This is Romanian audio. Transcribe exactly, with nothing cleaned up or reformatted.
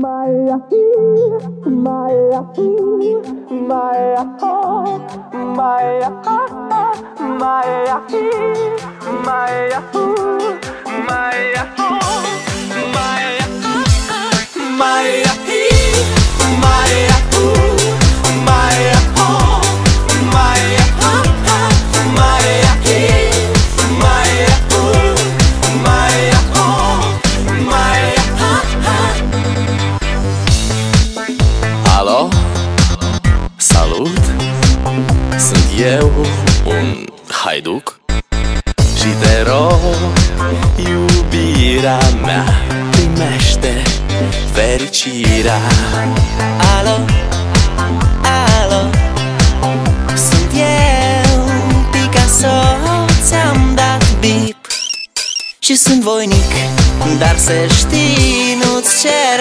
Maya, Maya, Maya, Maya, Maya, Maya, Maya, Maya, Maya. Alo? Salut! Sunt eu, un haiduc, și te rog, iubirea mea, primește fericirea. Alo, alo, sunt eu, Picasso, ți-am dat bip și sunt voinic, dar să știi, nu-ți cer